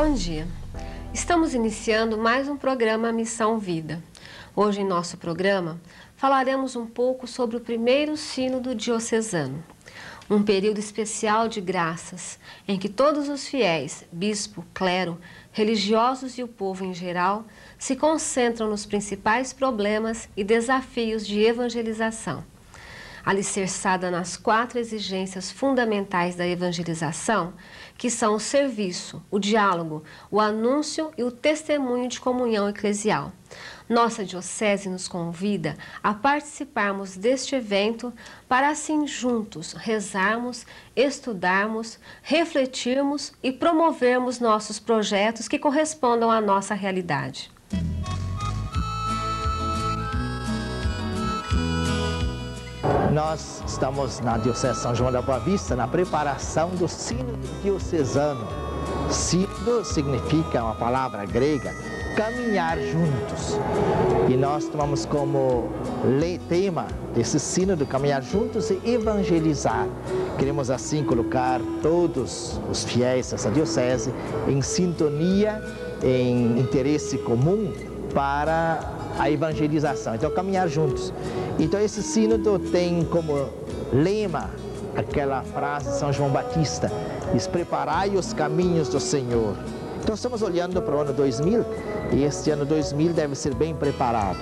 Bom dia! Estamos iniciando mais um programa Missão Vida. Hoje, em nosso programa, falaremos um pouco sobre o primeiro sínodo diocesano, um período especial de graças, em que todos os fiéis, bispo, clero, religiosos e o povo em geral, se concentram nos principais problemas e desafios de evangelização. Alicerçada nas 4 exigências fundamentais da evangelização, que são o serviço, o diálogo, o anúncio e o testemunho de comunhão eclesial. Nossa Diocese nos convida a participarmos deste evento para assim juntos rezarmos, estudarmos, refletirmos e promovermos nossos projetos que correspondam à nossa realidade. Nós estamos na Diocese de São João da Boa Vista na preparação do Sínodo Diocesano. Sínodo significa uma palavra grega, caminhar juntos. E nós tomamos como tema desse sínodo, caminhar juntos e evangelizar. Queremos assim colocar todos os fiéis dessa diocese em sintonia, em interesse comum para a evangelização. Então, caminhar juntos. Então, esse sínodo tem como lema aquela frase de São João Batista: diz, preparai os caminhos do Senhor. Então, estamos olhando para o ano 2000 e este ano 2000 deve ser bem preparado.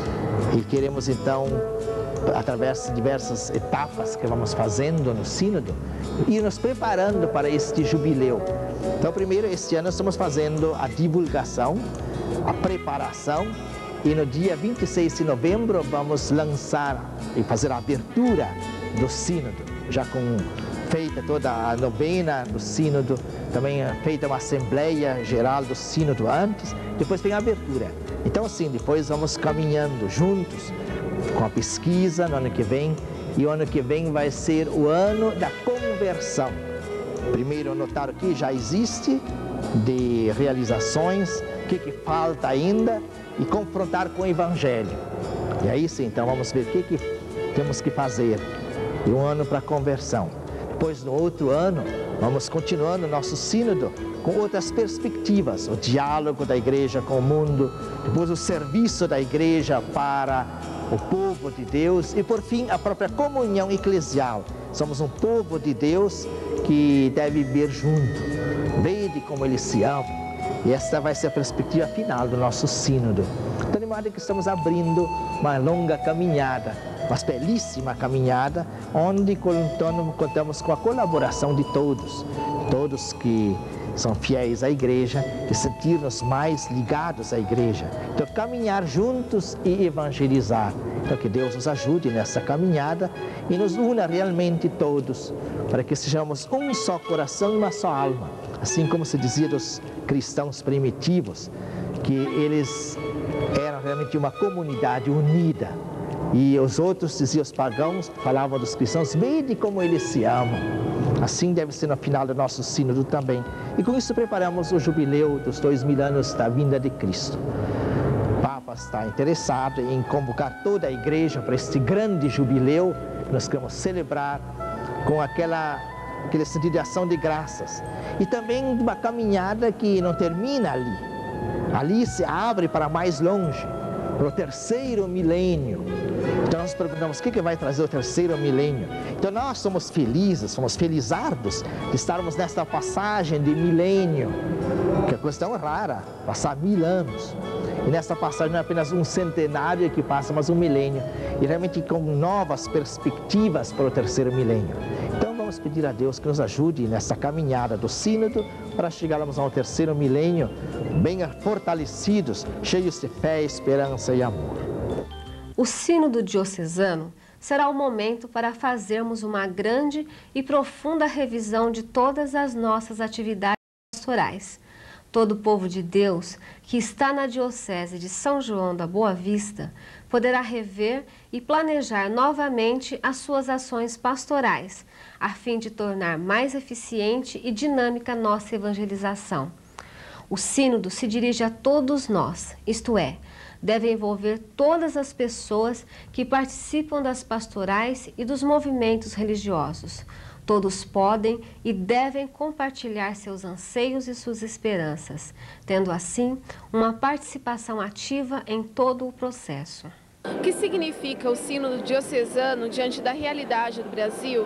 E queremos, então, através de diversas etapas que vamos fazendo no sínodo, ir nos preparando para este jubileu. Então, primeiro, este ano estamos fazendo a divulgação, a preparação, e no dia 26 de novembro vamos lançar e fazer a abertura do sínodo, já com feita toda a novena do sínodo, também feita uma assembleia geral do sínodo antes, depois tem a abertura. Então assim, depois vamos caminhando juntos com a pesquisa no ano que vem, e o ano que vem vai ser o ano da conversão. Primeiro notar o que já existe de realizações, o que falta ainda, e confrontar com o Evangelho. E aí sim, então vamos ver o que temos que fazer. E um ano para a conversão. Depois, no outro ano, vamos continuando o nosso sínodo com outras perspectivas. O diálogo da igreja com o mundo, depois o serviço da igreja para o povo de Deus e, por fim, a própria comunhão eclesial. Somos um povo de Deus que deve viver junto. Vede como eles se amam. E esta vai ser a perspectiva final do nosso sínodo. Então, de modo que estamos abrindo uma longa caminhada, uma belíssima caminhada, onde contamos com a colaboração de todos que são fiéis à igreja, de sentir-nos mais ligados à igreja. Então, caminhar juntos e evangelizar. Então, que Deus nos ajude nessa caminhada e nos una realmente todos, para que sejamos um só coração e uma só alma. Assim como se dizia dos cristãos primitivos, que eles eram realmente uma comunidade unida. E os outros, diziam os pagãos, falavam dos cristãos, vede como eles se amam. Assim deve ser no final do nosso sínodo também. E com isso preparamos o jubileu dos 2000 anos da vinda de Cristo. O Papa está interessado em convocar toda a igreja para este grande jubileu que nós queremos celebrar com aquele sentido de ação de graças. E também uma caminhada que não termina ali. Ali se abre para mais longe, para o terceiro milênio. Então nós perguntamos, o que vai trazer o terceiro milênio? Então nós somos felizes, somos felizardos de estarmos nesta passagem de milênio, que é questão rara, passar 1000 anos. E nesta passagem não é apenas um centenário que passa, mas um milênio. E realmente com novas perspectivas para o terceiro milênio. Então vamos pedir a Deus que nos ajude nessa caminhada do sínodo para chegarmos ao terceiro milênio bem fortalecidos, cheios de fé, esperança e amor. O sínodo diocesano será o momento para fazermos uma grande e profunda revisão de todas as nossas atividades pastorais. Todo o povo de Deus que está na Diocese de São João da Boa Vista poderá rever e planejar novamente as suas ações pastorais, a fim de tornar mais eficiente e dinâmica nossa evangelização. O sínodo se dirige a todos nós, isto é, deve envolver todas as pessoas que participam das pastorais e dos movimentos religiosos. Todos podem e devem compartilhar seus anseios e suas esperanças, tendo assim uma participação ativa em todo o processo. O que significa o Sínodo Diocesano diante da realidade do Brasil?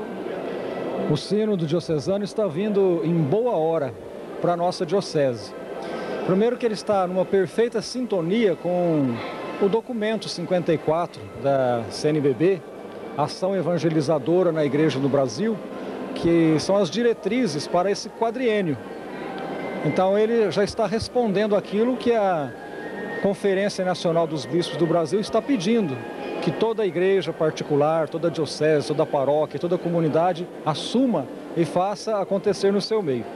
O Sínodo Diocesano está vindo em boa hora para a nossa diocese. Primeiro que ele está numa perfeita sintonia com o documento 54 da CNBB, Ação Evangelizadora na Igreja do Brasil, que são as diretrizes para esse quadriênio. Então ele já está respondendo aquilo que a Conferência Nacional dos Bispos do Brasil está pedindo, que toda a igreja particular, toda a diocese, toda a paróquia, toda a comunidade assuma e faça acontecer no seu meio.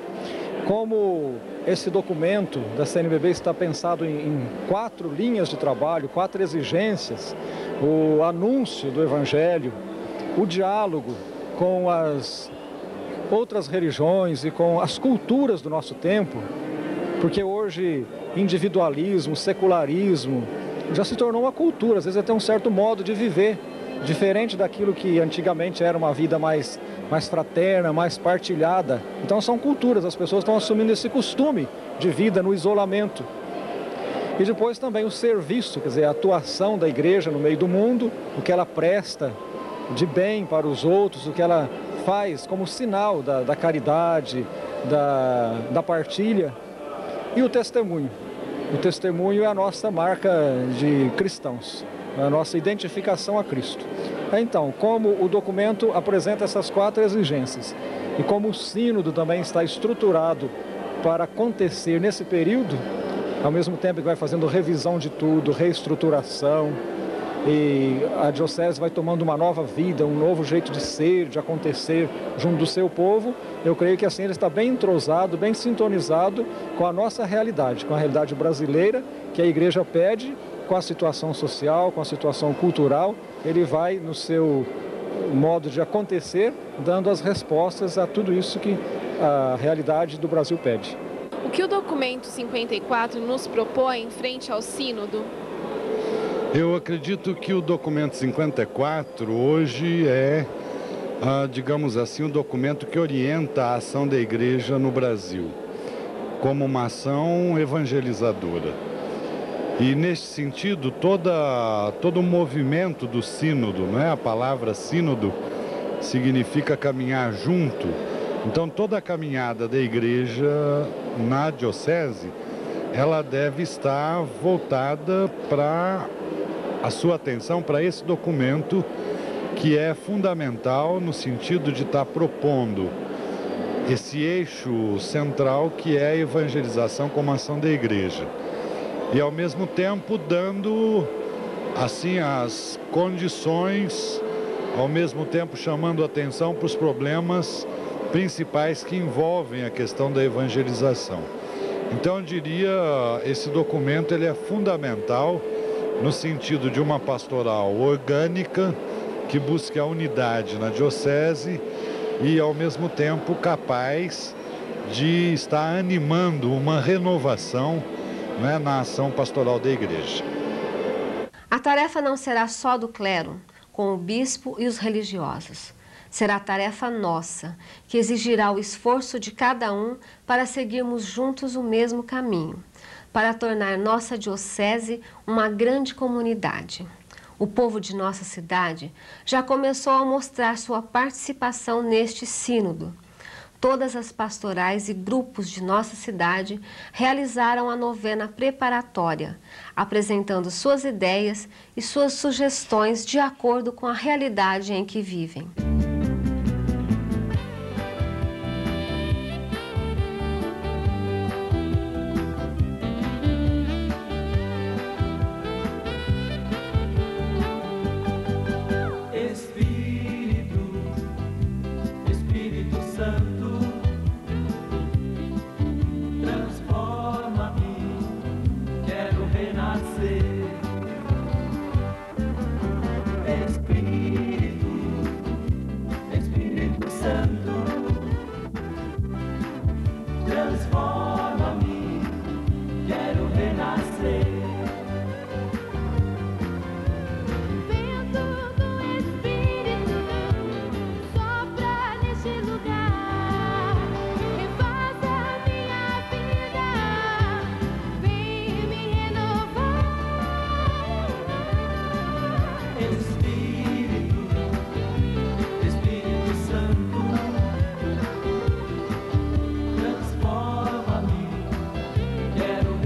Como esse documento da CNBB está pensado em 4 linhas de trabalho, 4 exigências, o anúncio do Evangelho, o diálogo com as outras religiões e com as culturas do nosso tempo, porque hoje individualismo, secularismo já se tornou uma cultura, às vezes até um certo modo de viver, diferente daquilo que antigamente era uma vida mais fraterna, mais partilhada. Então são culturas, as pessoas estão assumindo esse costume de vida no isolamento. E depois também o serviço, quer dizer, a atuação da igreja no meio do mundo, o que ela presta de bem para os outros, o que ela faz como sinal da caridade, da partilha. E o testemunho. O testemunho é a nossa marca de cristãos, a nossa identificação a Cristo. Então, como o documento apresenta essas 4 exigências e como o sínodo também está estruturado para acontecer nesse período, ao mesmo tempo que vai fazendo revisão de tudo, reestruturação, e a diocese vai tomando uma nova vida, um novo jeito de ser, de acontecer junto do seu povo, eu creio que assim ele está bem entrosado, bem sintonizado com a nossa realidade, com a realidade brasileira, que a igreja pede, com a situação social, com a situação cultural, ele vai no seu modo de acontecer, dando as respostas a tudo isso que a realidade do Brasil pede. O que o documento 54 nos propõe frente ao sínodo? Eu acredito que o documento 54 hoje é, digamos assim, o documento que orienta a ação da igreja no Brasil, como uma ação evangelizadora. E nesse sentido, todo o movimento do sínodo, né? A palavra sínodo significa caminhar junto. Então toda a caminhada da igreja na diocese, ela deve estar voltada para a sua atenção para esse documento que é fundamental no sentido de estar propondo esse eixo central que é a evangelização como ação da igreja. E ao mesmo tempo dando assim as condições, ao mesmo tempo chamando atenção para os problemas principais que envolvem a questão da evangelização. Então eu diria, esse documento ele é fundamental no sentido de uma pastoral orgânica que busque a unidade na diocese e ao mesmo tempo capaz de estar animando uma renovação, né, na ação pastoral da igreja. A tarefa não será só do clero, com o bispo e os religiosos. Será tarefa nossa, que exigirá o esforço de cada um para seguirmos juntos o mesmo caminho, para tornar nossa diocese uma grande comunidade. O povo de nossa cidade já começou a mostrar sua participação neste sínodo. Todas as pastorais e grupos de nossa cidade realizaram a novena preparatória, apresentando suas ideias e suas sugestões de acordo com a realidade em que vivem. Vento do Espírito sopra neste lugar.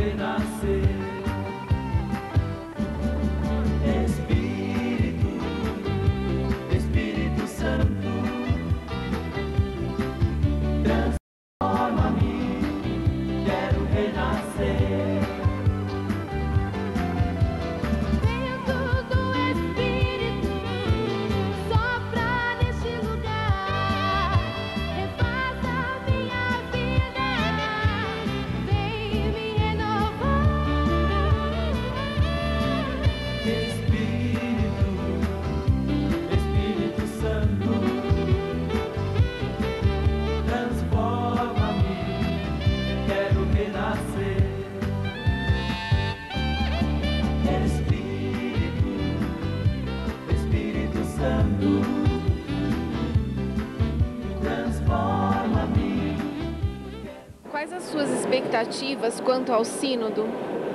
renascer. Espírito Santo, transforma-me, quero renascer. Vento do Espírito, sopra neste lugar, refaz a minha vida, vem me renovar. Espírito Santo, transforma-me, quero renascer. Espírito Santo, transforma-me. Quais as suas expectativas quanto ao sínodo?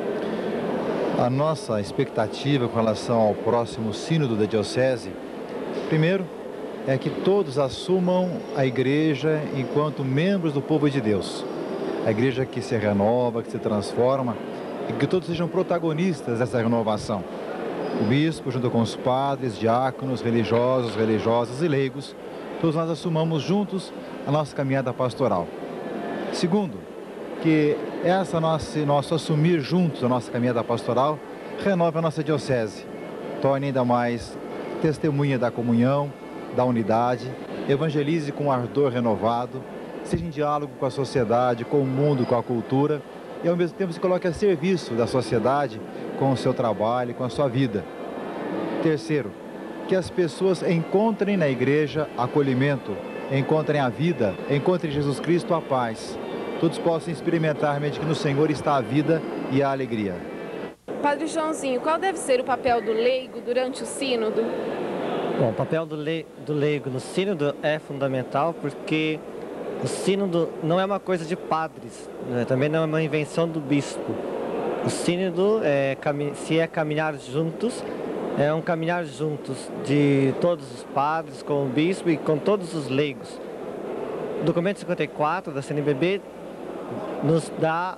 A nossa expectativa com relação ao próximo sínodo da Diocese, primeiro, é que todos assumam a igreja enquanto membros do povo de Deus. A igreja que se renova, que se transforma, e que todos sejam protagonistas dessa renovação. O bispo, junto com os padres, diáconos, religiosos, religiosas e leigos, todos nós assumamos juntos a nossa caminhada pastoral. Segundo, que nosso assumir juntos a nossa caminhada pastoral renove a nossa diocese, torne ainda mais testemunha da comunhão, da unidade, evangelize com ardor renovado, seja em diálogo com a sociedade, com o mundo, com a cultura, e ao mesmo tempo se coloque a serviço da sociedade com o seu trabalho, com a sua vida. Terceiro, que as pessoas encontrem na igreja acolhimento, encontrem a vida, encontrem em Jesus Cristo a paz. Todos possam experimentar realmente que no Senhor está a vida e a alegria. Padre Joãozinho, qual deve ser o papel do leigo durante o sínodo? Bom, o papel do leigo no sínodo é fundamental porque o sínodo não é uma coisa de padres, né? Também não é uma invenção do bispo. O sínodo, se é caminhar juntos, é um caminhar juntos de todos os padres, com o bispo e com todos os leigos. O documento 54 da CNBB nos dá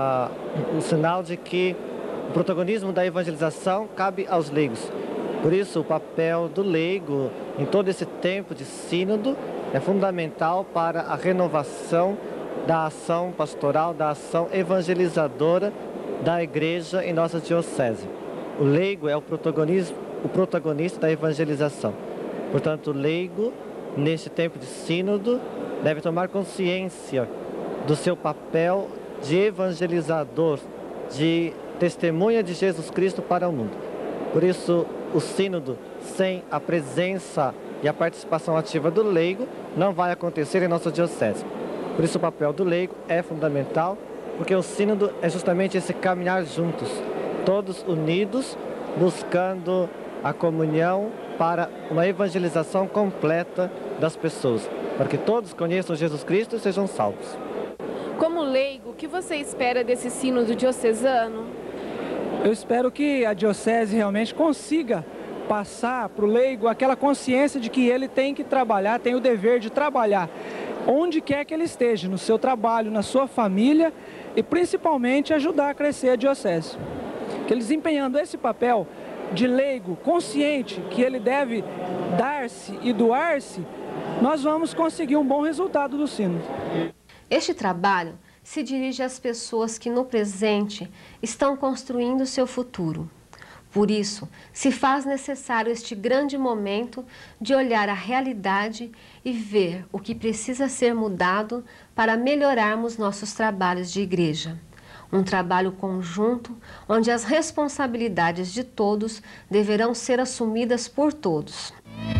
o sinal de que o protagonismo da evangelização cabe aos leigos. Por isso, o papel do leigo em todo esse tempo de sínodo é fundamental para a renovação da ação pastoral, da ação evangelizadora da igreja em nossa diocese. O leigo é o protagonista da evangelização. Portanto, o leigo, neste tempo de sínodo, deve tomar consciência do seu papel de evangelizador, de testemunha de Jesus Cristo para o mundo. Por isso, o sínodo, sem a presença e a participação ativa do leigo, não vai acontecer em nossa diocese. Por isso, o papel do leigo é fundamental, porque o sínodo é justamente esse caminhar juntos, todos unidos, buscando a comunhão para uma evangelização completa das pessoas, para que todos conheçam Jesus Cristo e sejam salvos. Como leigo, o que você espera desse sínodo diocesano? Eu espero que a diocese realmente consiga passar para o leigo aquela consciência de que ele tem que trabalhar, tem o dever de trabalhar, onde quer que ele esteja, no seu trabalho, na sua família e principalmente ajudar a crescer a diocese. Que ele desempenhando esse papel de leigo consciente que ele deve dar-se e doar-se, nós vamos conseguir um bom resultado do sínodo. Este trabalho se dirige às pessoas que no presente estão construindo seu futuro. Por isso, se faz necessário este grande momento de olhar a realidade e ver o que precisa ser mudado para melhorarmos nossos trabalhos de igreja. Um trabalho conjunto, onde as responsabilidades de todos deverão ser assumidas por todos.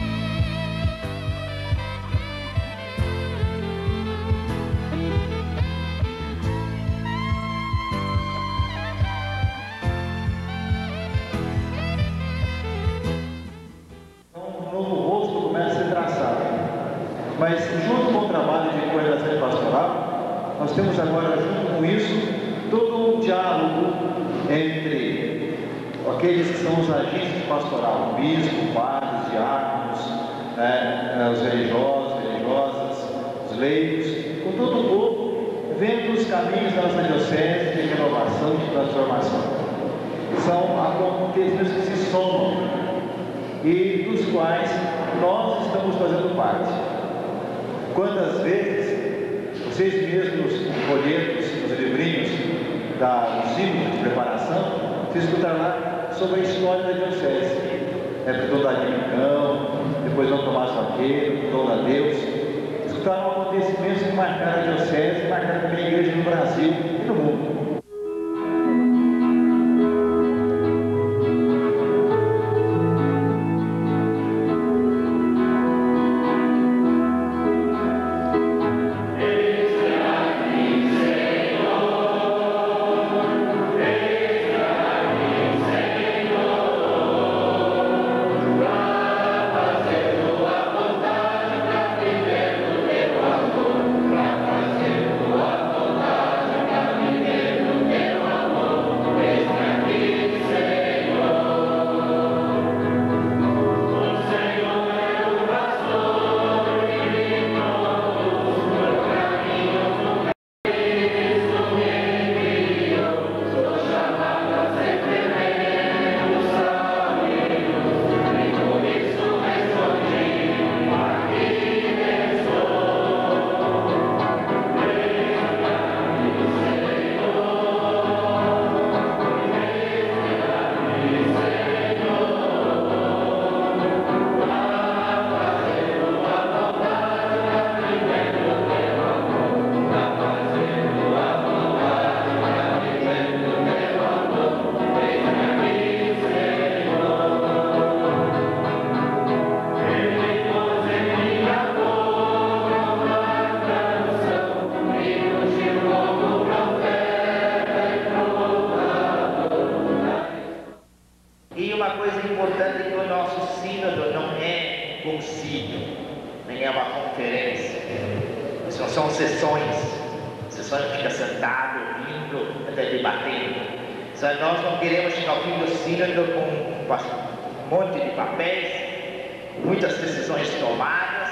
Mas junto com o trabalho de coordenação pastoral, nós temos agora, junto com isso, todo um diálogo entre aqueles que são os agentes de pastoral, bispo, padres, diáconos, os religiosos, religiosas, os leigos, com todo o povo, vendo os caminhos da nossa diocese de renovação, de transformação. São acontecimentos que se somam e dos quais nós estamos fazendo parte. Quantas vezes vocês mesmos, folhetos, os livrinhos do símbolo de preparação, vocês escutaram lá sobre a história da diocese. Dom Dominicão, depois Dom Tomás Vaqueiro, Dom Adeus. Escutaram acontecimentos que marcaram a diocese, marcaram também a igreja no Brasil e no mundo. Nós não queremos chegar ao fim do sínodo com um monte de papéis, muitas decisões tomadas,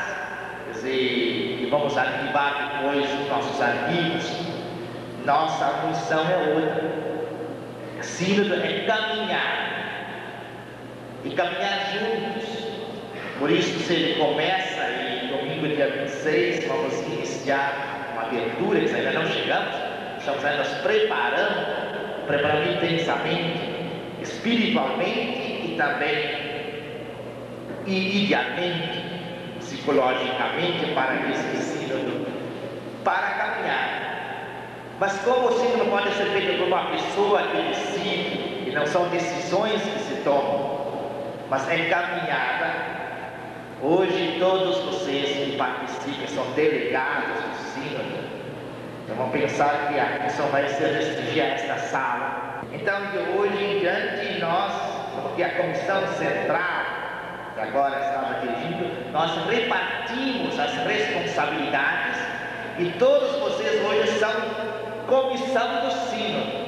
e vamos arquivar depois os nossos arquivos. Nossa função é outra. O sínodo é caminhar, e caminhar juntos. Por isso, se ele começa, e domingo, dia 26, vamos iniciar uma abertura, que ainda não chegamos, estamos ainda nos preparando intensamente, espiritualmente e também idealmente, psicologicamente, para esse sínodo, para caminhar. Mas como o sínodo pode ser feito por uma pessoa que decide, e não são decisões que se tomam, mas é caminhada. Hoje todos vocês que participam são delegados do sínodo. Então vamos pensar que a missão vai ser restringir esta sala. Então, de hoje em diante, nós, porque a comissão central, que agora estava dirigindo, nós repartimos as responsabilidades e todos vocês hoje são comissão do sínodo,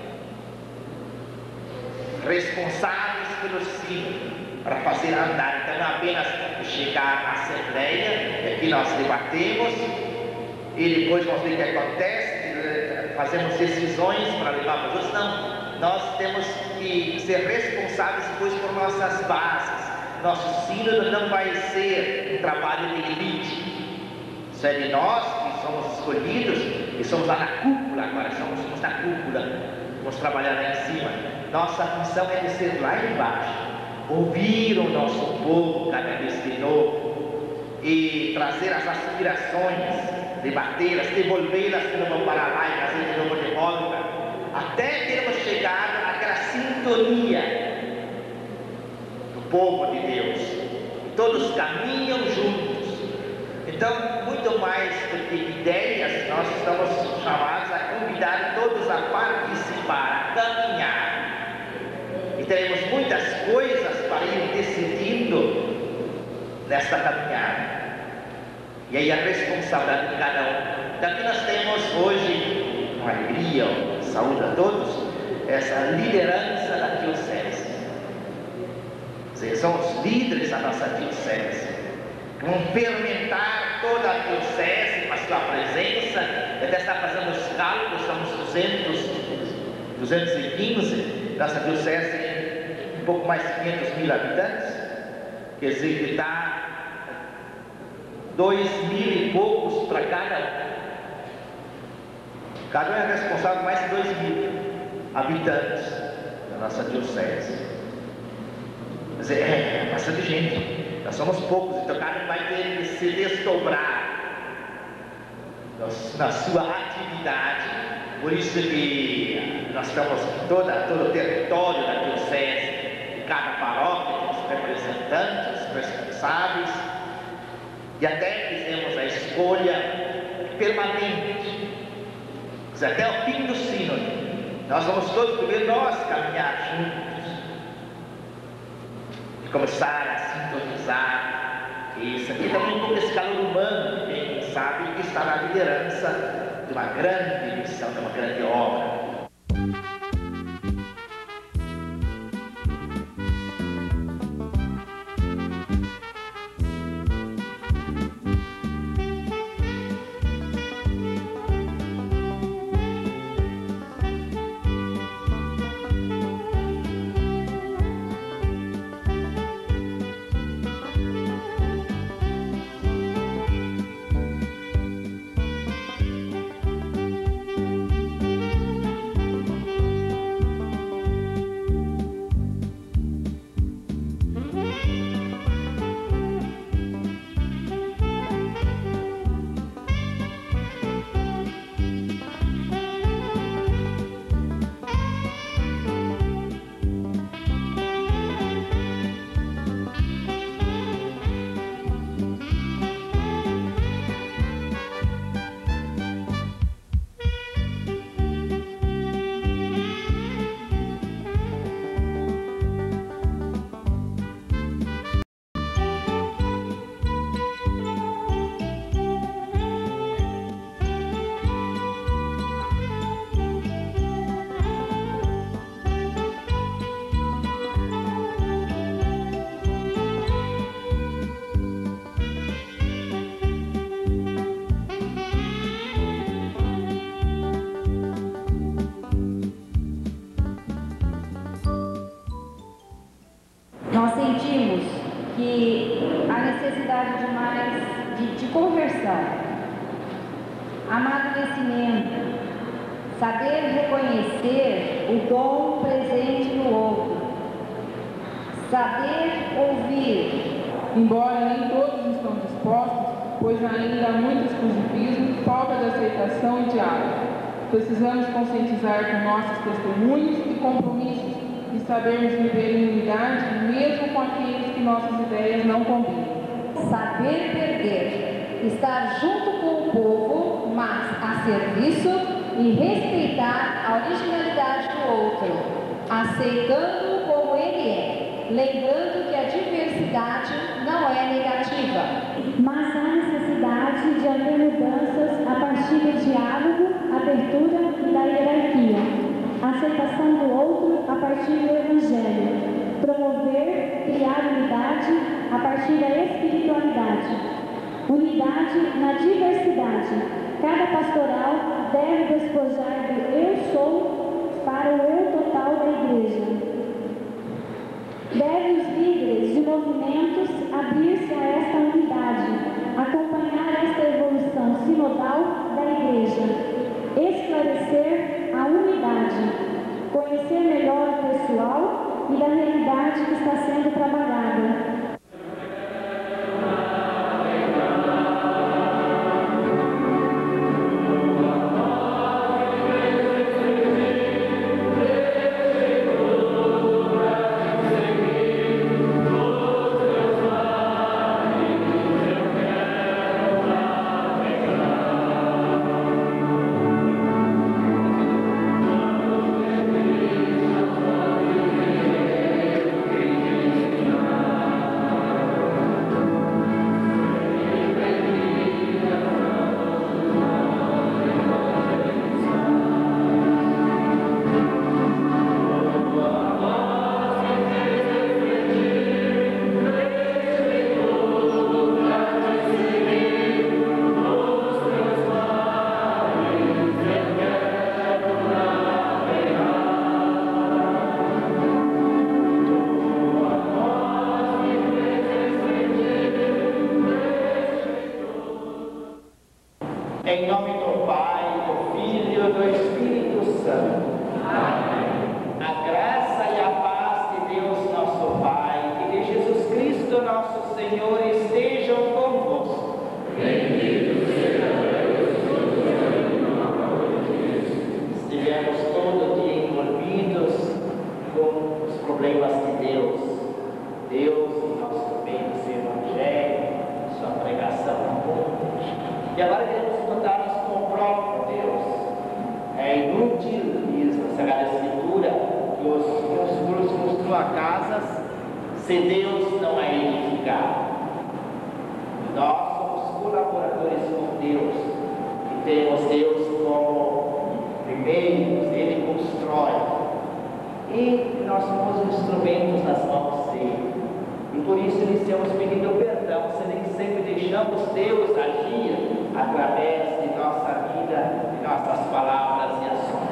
responsáveis pelo sínodo, para fazer andar. Então, não apenas chegar à assembleia, aqui nós debatemos, e depois vamos ver o que acontece, fazemos decisões para levar para os outros. Não, nós temos que ser responsáveis depois por nossas bases. Nosso sínodo não vai ser um trabalho de elite. Isso é de nós que somos escolhidos e somos lá na cúpula agora, somos na cúpula, vamos trabalhar lá em cima. Nossa função é descer lá embaixo, ouvir o nosso povo cada vez de novo e trazer as aspirações, debatê-las, devolvê-las que não vão parar lá e trazer de novo de volta, até termos chegado àquela sintonia do povo de Deus. Todos caminham juntos. Então, muito mais do que ideias, nós estamos chamados a convidar todos a participar, a caminhar. E teremos muitas coisas para ir decidindo nesta caminhada. E aí a responsabilidade de cada um. Então aqui nós temos hoje, com alegria, saúde a todos, essa liderança da diocese. São os líderes da nossa diocese, que vão fermentar toda a diocese, mas sua presença. Até está fazendo os cálculos, somos 215, nossa diocese tem um pouco mais de 500 mil habitantes, quer dizer que dá 2.000 e poucos para cada um. Cada um é responsável por mais de 2.000 habitantes da nossa diocese. Quer dizer, é bastante gente. Nós somos poucos, então cada um vai ter que se desdobrar na sua atividade. Por isso que nós estamos em todo o território da diocese, em cada paróquia, temos representantes, responsáveis, e até fizemos a escolha permanente. Até o fim do sínodo, nós vamos todos primeiro nós caminhar juntos e começar a sintonizar isso aqui também um pouco desse calor humano, quem sabe que está na liderança de uma grande missão, de uma grande obra. Nós sentimos que há necessidade de mais de conversão, amadurecimento, saber reconhecer o dom presente no outro, saber ouvir. Embora nem todos estão dispostos, pois ainda há muito exclusivismo, falta de aceitação e diálogo. Precisamos conscientizar com nossos testemunhos e compromissos e sabermos viver em unidade, mesmo com aqueles que nossas ideias não combinam. Saber perder, estar junto com o povo, mas a serviço e respeitar a originalidade do outro, aceitando-o como ele é, lembrando que a diversidade não é negativa. Mas há necessidade de haver mudanças a partir do diálogo, abertura e da hierarquia. Aceitação do outro a partir do Evangelho. Promover, criar unidade a partir da espiritualidade. Unidade na diversidade. Cada pastoral deve despojar do eu sou para o eu total da igreja. Devem os líderes de movimentos abrir-se a esta unidade, acompanhar esta evolução sinodal da igreja. Esclarecer a unidade, conhecer melhor o pessoal e da realidade que está sendo trabalhada. se Deus não a edificar. Nós somos colaboradores com Deus e temos Deus como primeiro, Ele constrói. E nós somos instrumentos nas mãos dele. E por isso iniciamos pedindo perdão, se nem sempre deixamos Deus agir através de nossa vida, de nossas palavras e ações.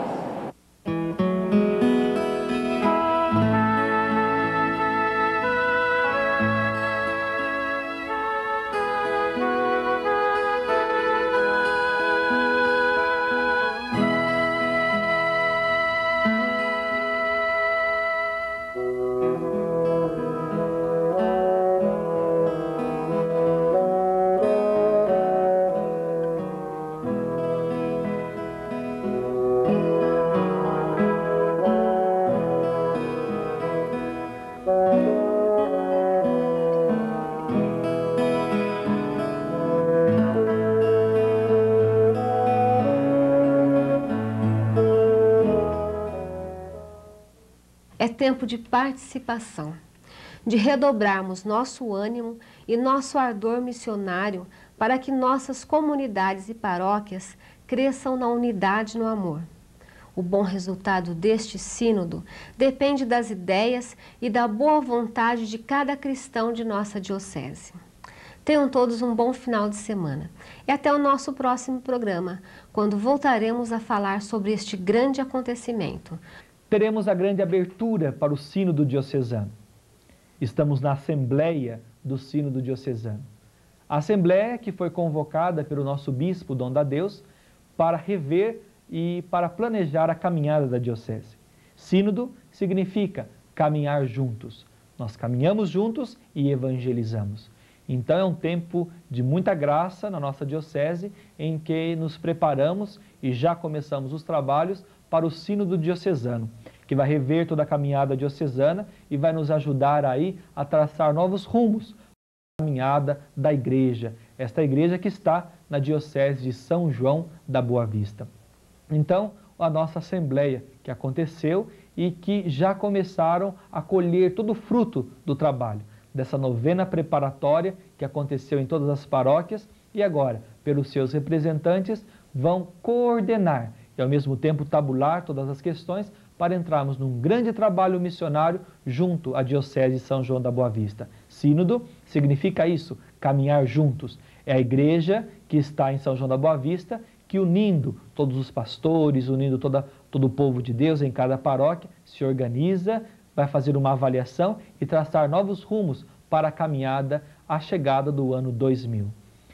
É tempo de participação, de redobrarmos nosso âimo e nosso ardor missionário para que nossas comunidades e paróquias cresçam na unidade e no amor. O bom resultado deste sínodo depende das ideias e da boa vontade de cada cristão de nossa diocese. Tenham todos um bom final de semana e até o nosso próximo programa, quando voltaremos a falar sobre este grande acontecimento. Teremos a grande abertura para o Sínodo Diocesano. Estamos na Assembleia do Sínodo Diocesano. A Assembleia que foi convocada pelo nosso Bispo Dom Dadeus para rever e para planejar a caminhada da Diocese. Sínodo significa caminhar juntos. Nós caminhamos juntos e evangelizamos. Então é um tempo de muita graça na nossa Diocese, em que nos preparamos e já começamos os trabalhos para o Sínodo Diocesano, que vai rever toda a caminhada diocesana e vai nos ajudar aí a traçar novos rumos para a caminhada da Igreja, esta Igreja que está na Diocese de São João da Boa Vista. Então, a nossa Assembleia que aconteceu e que já começaram a colher todo o fruto do trabalho, dessa novena preparatória que aconteceu em todas as paróquias e agora, pelos seus representantes, vão coordenar e ao mesmo tempo tabular todas as questões para entrarmos num grande trabalho missionário junto à Diocese de São João da Boa Vista. Sínodo significa isso, caminhar juntos. É a Igreja que está em São João da Boa Vista que, unindo todos os pastores, unindo todo o povo de Deus em cada paróquia, se organiza, vai fazer uma avaliação e traçar novos rumos para a caminhada à chegada do ano 2000.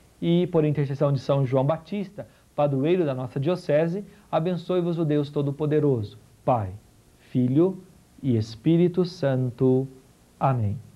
E por intercessão de São João Batista, padroeiro da nossa Diocese, abençoe-vos o Deus Todo-Poderoso, Pai, Filho e Espírito Santo. Amém.